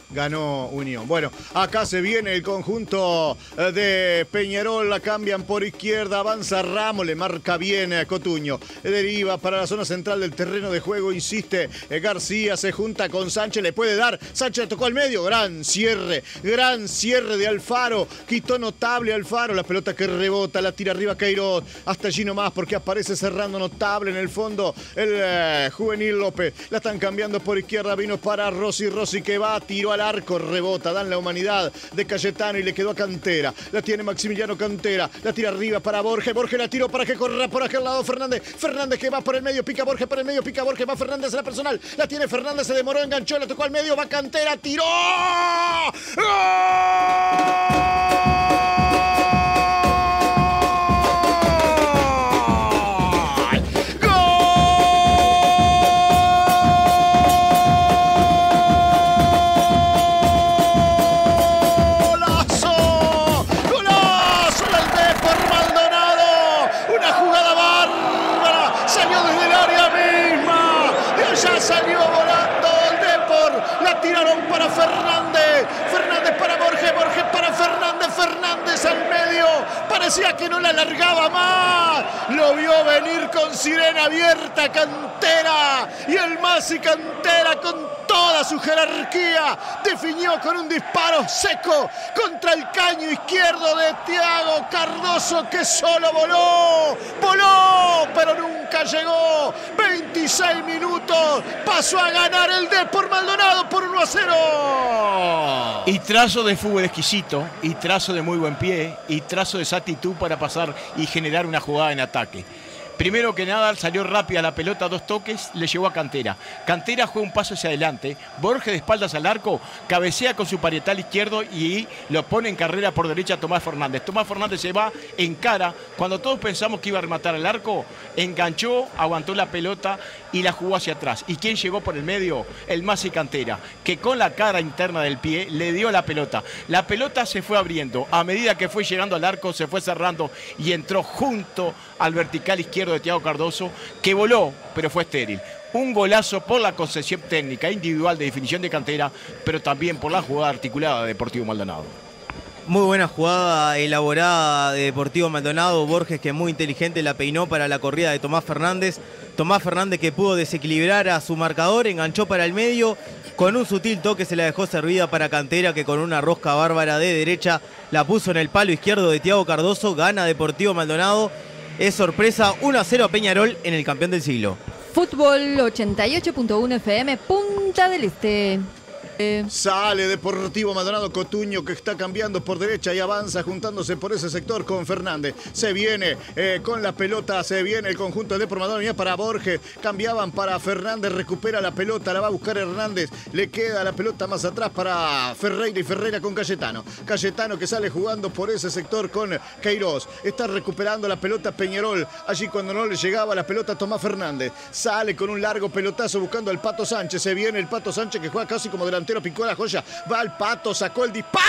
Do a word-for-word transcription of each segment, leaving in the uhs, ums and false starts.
ganó Unión. Bueno, acá se viene el conjunto de Peñarol, la cambian por izquierda, avanza Ramos, le marca bien a Cotuño, deriva para la zona central del terreno de juego, insiste García, se junta con Sánchez, le puede dar, Sánchez le tocó al medio, gran cierre, gran cierre de Alfaro, quitó notable Alfaro, la pelota que rebota, la tira arriba Queiroz, hasta allí nomás porque aparece cerrando notable en el fondo el eh, juvenil López, la están cambiando por izquierda, vino para Rossi, Rossi que va, tiró al arco, rebota, dan la humanidad de Cayetano y le quedó a Cantera, la tiene Maximiliano Cantera, la tira arriba para Borges, Borges la tiró para que corra por aquel lado Fernández, Fernández que va por el medio, pica Borges por el medio, pica Borges, va Fernández a la personal, la tiene Fernández, se demoró, enganchó, le tocó al medio, va Cantera, tiró, ¡gol! Salió volando el Depor, la tiraron para Fernández, Fernández para Borges, Borges para Fernández, Fernández al medio, parecía que no la alargaba más, lo vio venir con sirena abierta Cantera, y el Masi Cantera con toda su jerarquía definió con un disparo seco contra el caño izquierdo de Thiago Cardoso, que solo voló, voló, pero nunca llegó. veintiséis minutos, pasó a ganar el Depor Maldonado por uno a cero. Y trazo de fútbol exquisito, y trazo de muy buen pie, y trazo de esa actitud para pasar y generar una jugada en ataque. Primero que nada salió rápida la pelota, dos toques, le llevó a Cantera. Cantera juega un paso hacia adelante, Borges de espaldas al arco, cabecea con su parietal izquierdo y lo pone en carrera por derecha a Tomás Fernández. Tomás Fernández se va en cara, cuando todos pensamos que iba a rematar el arco, enganchó, aguantó la pelota y la jugó hacia atrás. ¿Y quién llegó por el medio? El Masi Cantera, que con la cara interna del pie le dio la pelota. La pelota se fue abriendo, a medida que fue llegando al arco se fue cerrando y entró junto al vertical izquierdo de Thiago Cardoso, que voló, pero fue estéril. Un golazo por la concesión técnica individual de definición de Cantera, pero también por la jugada articulada de Deportivo Maldonado. Muy buena jugada elaborada de Deportivo Maldonado. Borges, que muy inteligente, la peinó para la corrida de Tomás Fernández. Tomás Fernández, que pudo desequilibrar a su marcador, enganchó para el medio. Con un sutil toque se la dejó servida para Cantera, que con una rosca bárbara de derecha la puso en el palo izquierdo de Thiago Cardoso. Gana Deportivo Maldonado. Es sorpresa, uno a cero a Peñarol en el campeón del siglo. Fútbol ochenta y ocho punto uno F M, Punta del Este. Sale Deportivo Maldonado, Cotuño que está cambiando por derecha y avanza juntándose por ese sector con Fernández. Se viene eh, con la pelota, se viene el conjunto de Deportivo Maldonado para Borges. Cambiaban para Fernández, recupera la pelota, la va a buscar Hernández. Le queda la pelota más atrás para Ferreira y Ferreira con Cayetano. Cayetano que sale jugando por ese sector con Queiroz. Está recuperando la pelota Peñarol. Allí cuando no le llegaba la pelota Tomás Fernández. Sale con un largo pelotazo buscando al Pato Sánchez. Se viene el Pato Sánchez que juega casi como delantero. Picó la joya, va al Pato, sacó el disparo.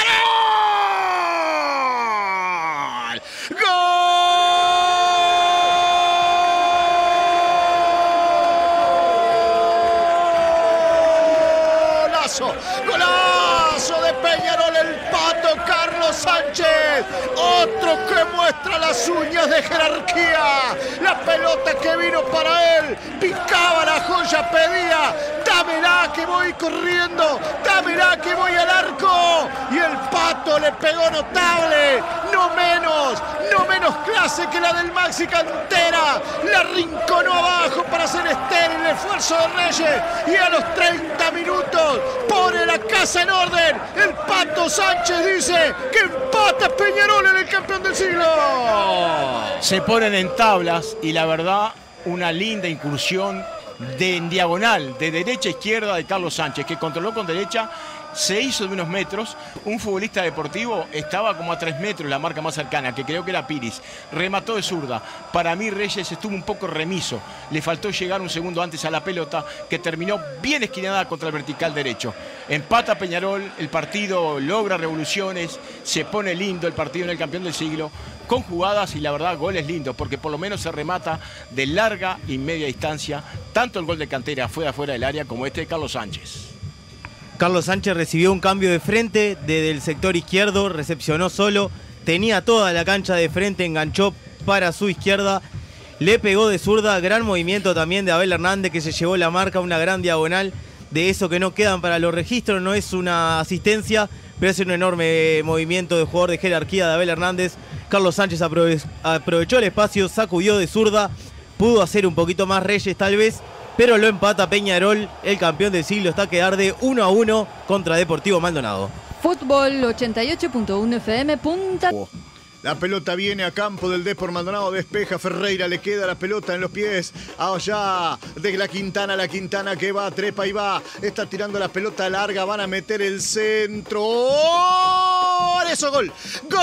¡Golazo! ¡Golazo de Peñarol! El Pato Carlos Sánchez. Otro que muestra las uñas de jerarquía. La pelota que vino para él. Picaba la joya, pedía. Dámela que voy corriendo, dámela que voy al arco. Y el Pato le pegó notable, no menos, no menos clase que la del Maxi Cantera. La rinconó abajo para hacer estéril el esfuerzo de Reyes. Y a los treinta minutos pone la casa en orden. El Pato Sánchez dice que empata Peñarol en el campeón del siglo. Se ponen en tablas y la verdad, una linda incursión de en diagonal, de derecha a izquierda de Carlos Sánchez, que controló con derecha, se hizo de unos metros. Un futbolista deportivo estaba como a tres metros, la marca más cercana, que creo que era Piris. Remató de zurda. Para mí Reyes estuvo un poco remiso. Le faltó llegar un segundo antes a la pelota, que terminó bien esquinada contra el vertical derecho. Empata Peñarol, el partido logra revoluciones, se pone lindo el partido en el campeón del siglo, con jugadas y la verdad goles lindos, porque por lo menos se remata de larga y media distancia. Tanto el gol de Cantera fue de afuera del área como este de Carlos Sánchez. Carlos Sánchez recibió un cambio de frente desde el sector izquierdo, recepcionó solo, tenía toda la cancha de frente, enganchó para su izquierda, le pegó de zurda, gran movimiento también de Abel Hernández que se llevó la marca, una gran diagonal, de eso que no quedan para los registros, no es una asistencia, pero es un enorme movimiento de jugador de jerarquía de Abel Hernández. Carlos Sánchez aprove- aprovechó el espacio, sacudió de zurda, pudo hacer un poquito más Reyes tal vez, pero lo empata Peñarol, el campeón del siglo está que arde uno a uno contra Deportivo Maldonado. Fútbol ochenta y ocho punto uno F M, punta. La pelota viene a campo del Depor Maldonado, despeja Ferreira, le queda la pelota en los pies. Allá de la Quintana, la Quintana que va, trepa y va. Está tirando la pelota larga, van a meter el centro. ¡Oh! ¡Eso, gol! ¡Gol!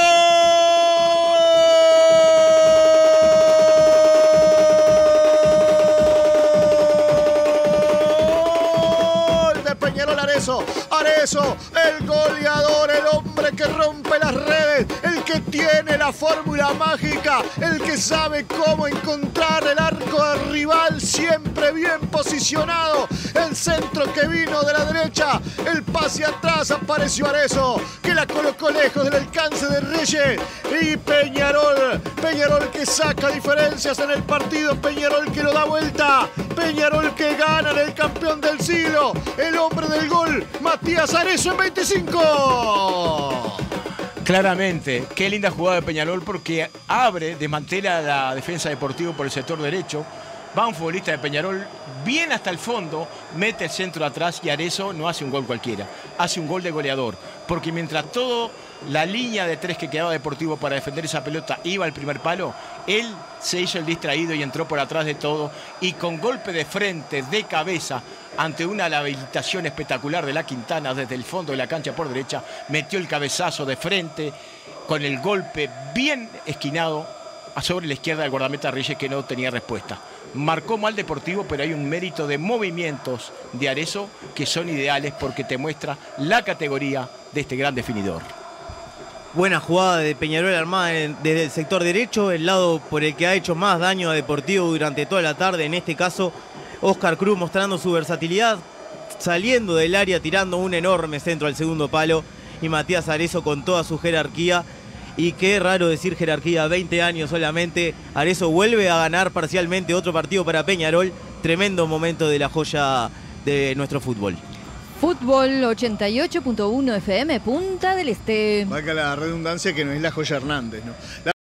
Peñarol Arezzo, Arezzo, el goleador, el hombre que rompe las redes, el que tiene la fórmula mágica, el que sabe cómo encontrar el arco del rival, siempre bien posicionado, el centro que vino de la derecha, el pase atrás, apareció Arezzo, que la colocó lejos del alcance de Reyes, y Peñarol, Peñarol que saca diferencias en el partido, Peñarol que lo da vuelta, Peñarol que gana en el campeón del siglo, el hombre del gol, Matías Arezzo en veinticinco. Claramente, qué linda jugada de Peñarol porque abre, desmantela la defensa deportiva por el sector derecho. Va un futbolista de Peñarol bien hasta el fondo, mete el centro atrás y Arezzo no hace un gol cualquiera, hace un gol de goleador. Porque mientras todo la línea de tres que quedaba Deportivo para defender esa pelota iba al primer palo, él se hizo el distraído y entró por atrás de todo y con golpe de frente, de cabeza, ante una habilitación espectacular de la Quintana desde el fondo de la cancha por derecha, metió el cabezazo de frente con el golpe bien esquinado sobre la izquierda del guardameta Reyes que no tenía respuesta. Marcó mal Deportivo, pero hay un mérito de movimientos de Arezzo que son ideales porque te muestra la categoría de este gran definidor. Buena jugada de Peñarol armada en, desde el sector derecho, el lado por el que ha hecho más daño a Deportivo durante toda la tarde, en este caso Oscar Cruz mostrando su versatilidad, saliendo del área, tirando un enorme centro al segundo palo, y Matías Arezzo con toda su jerarquía, y qué raro decir jerarquía, veinte años solamente, Arezzo vuelve a ganar parcialmente otro partido para Peñarol, tremendo momento de la joya de nuestro fútbol. Fútbol ochenta y ocho punto uno F M, Punta del Este. Valga la redundancia que no es la joya Hernández, ¿no? La